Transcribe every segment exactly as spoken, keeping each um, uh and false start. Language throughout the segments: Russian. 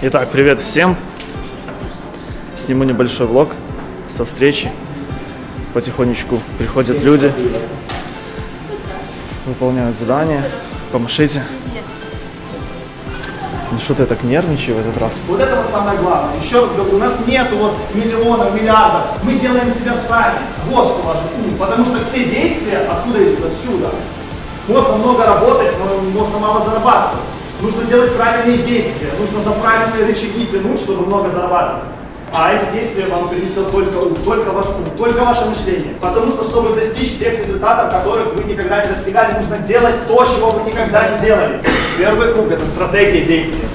Итак, привет всем. Сниму небольшой влог со встречи. Потихонечку приходят люди, выполняют задания. Помашите. Ну что ты так нервничаешь в этот раз? Вот это вот самое главное. Еще раз говорю, у нас нету вот миллионов, миллиардов. Мы делаем себя сами. Вот что важно. Потому что все действия откуда идут? Отсюда. Можно много работать, но можно мало зарабатывать. Нужно делать правильные действия. Нужно за правильные рычаги тянуть, чтобы много зарабатывать. А эти действия вам принесет только ум, только ваш ум, только ваше мышление. Потому что, чтобы достичь тех результатов, которых вы никогда не достигали, нужно делать то, чего вы никогда не делали. Первый круг – это стратегия действия.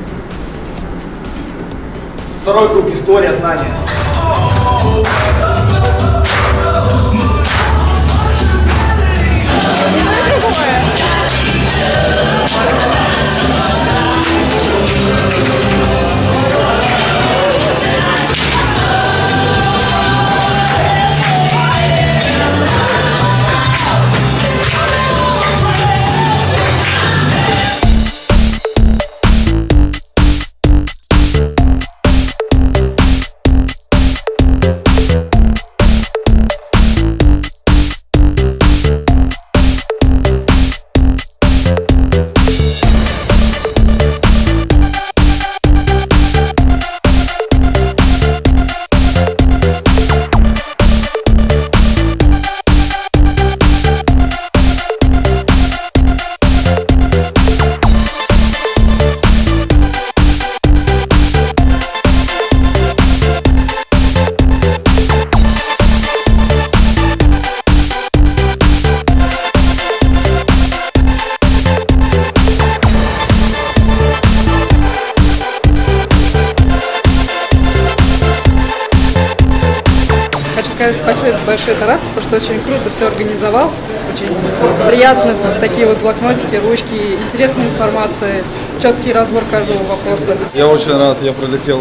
Второй круг – история знания. Спасибо большое Тарасу, что очень круто все организовал. Очень приятно, такие вот блокнотики, ручки, интересная информация, четкий разбор каждого вопроса. Я очень рад, я пролетел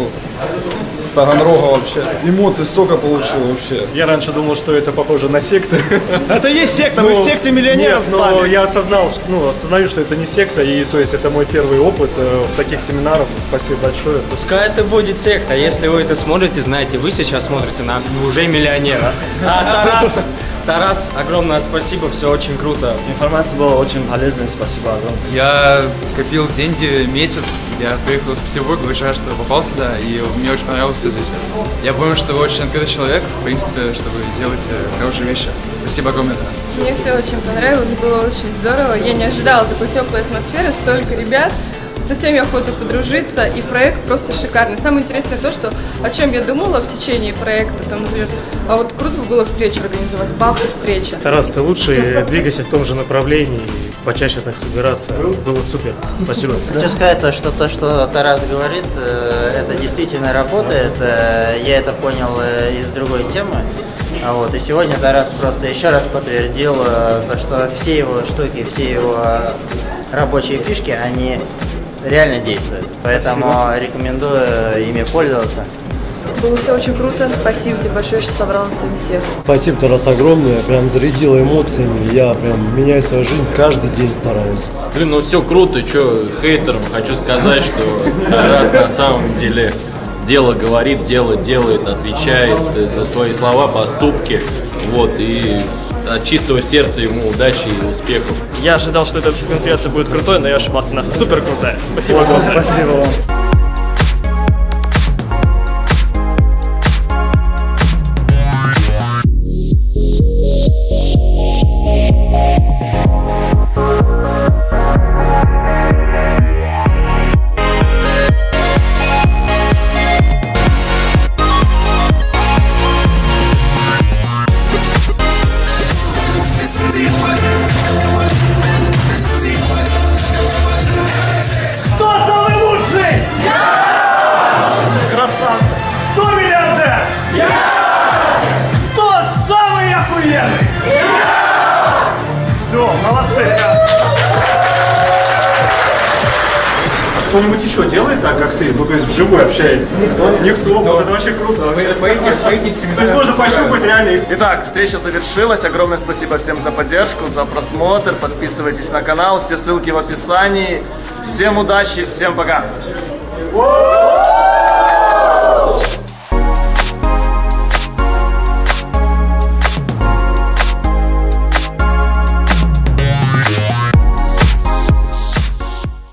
с Таганрога вообще. Эмоций столько получил вообще. Я раньше думал, что это похоже на секту. Это есть секта, мы в секте миллионеров с вами. Но я осознал, ну, осознаю, что это не секта, и то есть это мой первый опыт э, таких семинаров. Спасибо большое. Пускай это будет секта, если вы это смотрите, знаете, вы сейчас смотрите на уже миллионера. А Тарас, Тарас, огромное спасибо, все очень круто. Информация была очень полезная, спасибо огромное. Я копил деньги месяц, я приехал из Петербурга, очень рад, что попал сюда, и мне очень понравилось все здесь. Я понял, что вы очень открытый человек, в принципе, что вы делаете хорошие вещи. Спасибо огромное, Тарас. Мне все очень понравилось, было очень здорово. Я не ожидала такой теплой атмосферы, столько ребят. Со всеми охота подружиться, и проект просто шикарный. Самое интересное то, что о чем я думала в течение проекта, там, например, а вот круто было встречу организовать, бах и встреча. Тарас, ты лучший, двигайся в том же направлении, почаще так собираться, было супер, спасибо. Хочу сказать, то, что то, что Тарас говорит, это действительно работает, я это понял из другой темы. Вот, и сегодня Тарас просто еще раз подтвердил то, что все его штуки, все его рабочие фишки, они реально действуют. Поэтому спасибо. Рекомендую ими пользоваться. Было все очень круто. Спасибо тебе большое, что собрал нас сегодня всех. Спасибо, Тарас, огромное. Прям зарядила эмоциями. Я прям меняю свою жизнь, каждый день стараюсь. Блин, ну все круто. Че, хейтерам хочу сказать, что Тарас на самом деле дело говорит, дело делает, отвечает за свои слова, поступки. Вот, и от чистого сердца ему удачи и успехов. Я ожидал, что эта конференция будет крутой, но я ошибался, она супер крутая. Спасибо огромное. Спасибо вам. Кто-нибудь еще делает так, как ты? Ну, то есть вживую общается? Никто. Никто. Вот это вообще круто. Вообще. То есть можно пощупать реально. Итак, встреча завершилась. Огромное спасибо всем за поддержку, за просмотр. Подписывайтесь на канал. Все ссылки в описании. Всем удачи, всем пока. О!